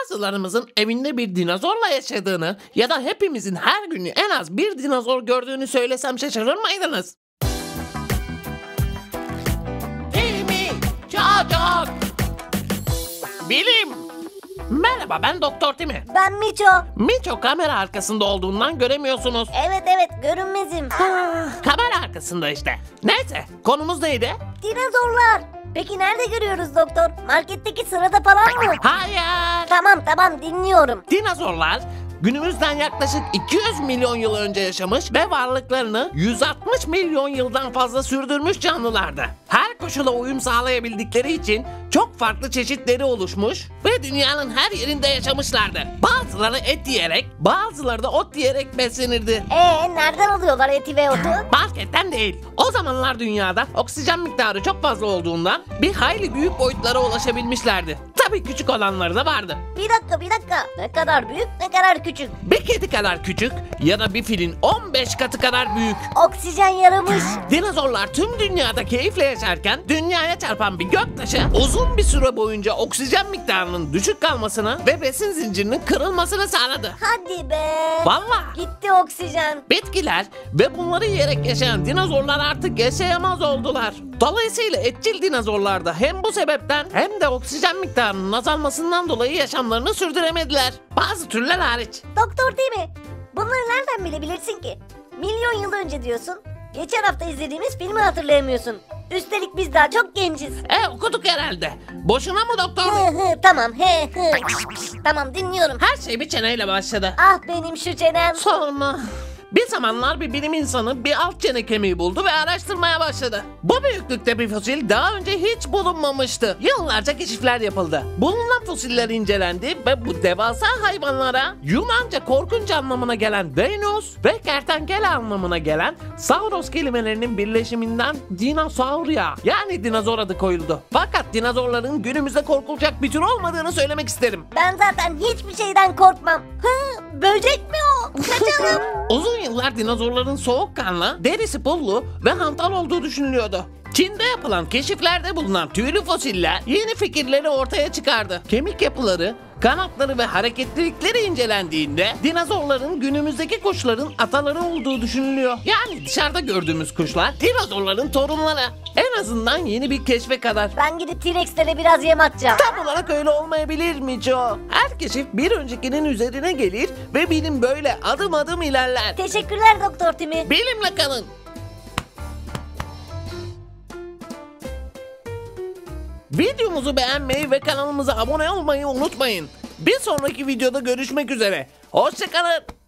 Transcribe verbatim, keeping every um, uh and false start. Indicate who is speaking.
Speaker 1: Bazılarımızın evinde bir dinozorla yaşadığını ya da hepimizin her gün en az bir dinozor gördüğünü söylesem şaşırır mıydınız? Timi Çocuk Bilim. Merhaba, ben Doktor Timi.
Speaker 2: Ben Miço.
Speaker 1: Miço kamera arkasında olduğundan göremiyorsunuz.
Speaker 2: Evet evet görünmezim.
Speaker 1: Kamera arkasında işte. Neyse, konumuz neydi?
Speaker 2: Dinozorlar. Peki nerede görüyoruz doktor? Marketteki sırada falan mı?
Speaker 1: Hayır.
Speaker 2: Tamam tamam dinliyorum.
Speaker 1: Dinozorlar günümüzden yaklaşık iki yüz milyon yıl önce yaşamış ve varlıklarını yüz altmış milyon yıldan fazla sürdürmüş canlılardı. Her koşula uyum sağlayabildikleri için çok farklı çeşitleri oluşmuş ve dünyanın her yerinde yaşamışlardı. Bazıları et yiyerek, bazıları da ot yiyerek beslenirdi.
Speaker 2: Ee nereden alıyorlar eti ve otu?
Speaker 1: Marketten değil. O zamanlar dünyada oksijen miktarı çok fazla olduğundan bir hayli büyük boyutlara ulaşabilmişlerdi. Tabii küçük olanları da vardı.
Speaker 2: Bir dakika bir dakika. Ne kadar büyük ne kadar küçük.
Speaker 1: Bir kedi kadar küçük ya da bir filin on beş katı kadar büyük.
Speaker 2: Oksijen yaramış.
Speaker 1: Dinozorlar tüm dünyada keyifle yaşarken dünyaya çarpan bir göktaşı uzun bir süre boyunca oksijen miktarının düşük kalmasını ve besin zincirinin kırılmasını sağladı.
Speaker 2: Hadi be.
Speaker 1: Vallahi.
Speaker 2: Gitti oksijen.
Speaker 1: Bitkiler ve bunları yiyerek yaşayan dinozorlar artık yaşayamaz oldular. Dolayısıyla etçil dinozorlarda hem bu sebepten hem de oksijen miktarının azalmasından dolayı yaşamlarını sürdüremediler. Bazı türler hariç.
Speaker 2: Doktor değil mi? Bunları nereden bilebilirsin ki? Milyon yıl önce diyorsun. Geçen hafta izlediğimiz filmi hatırlayamıyorsun. Üstelik biz daha çok genciz.
Speaker 1: E okuduk herhalde. Boşuna mı doktor?
Speaker 2: Hı hı tamam he hı. Tamam dinliyorum.
Speaker 1: Her şey bir çeneyle başladı.
Speaker 2: Ah benim şu çenem.
Speaker 1: Sorma. Bir zamanlar bir bilim insanı bir alt çene kemiği buldu ve araştırmaya başladı. Bu büyüklükte bir fosil daha önce hiç bulunmamıştı. Yıllarca keşifler yapıldı. Bulunan fosiller incelendi ve bu devasa hayvanlara Yunanca korkunç anlamına gelen Deinos ve kertenkele anlamına gelen Sauros kelimelerinin birleşiminden Dinosauria yani dinozor adı koyuldu. Fakat dinozorların günümüzde korkulacak bir tür olmadığını söylemek isterim.
Speaker 2: Ben zaten hiçbir şeyden korkmam. Hı, böcek mi o? Kaçalım.
Speaker 1: Uzun yıllar dinozorların soğukkanlı, derisi pullu ve hantal olduğu düşünülüyordu. Çin'de yapılan keşiflerde bulunan tüylü fosiller yeni fikirleri ortaya çıkardı. Kemik yapıları, kanatları ve hareketlilikleri incelendiğinde dinozorların günümüzdeki kuşların ataları olduğu düşünülüyor. Yani dışarıda gördüğümüz kuşlar dinozorların torunları. En azından yeni bir keşfe kadar.
Speaker 2: Ben gidip T-Rex'lere biraz yem atacağım.
Speaker 1: Tam olarak öyle olmayabilir mi Joe? Her keşif bir öncekinin üzerine gelir ve bilim böyle adım adım ilerler.
Speaker 2: Teşekkürler Doktor Timi.
Speaker 1: Bilimle kalın. Videomuzu beğenmeyi ve kanalımıza abone olmayı unutmayın. Bir sonraki videoda görüşmek üzere. Hoşça kalın.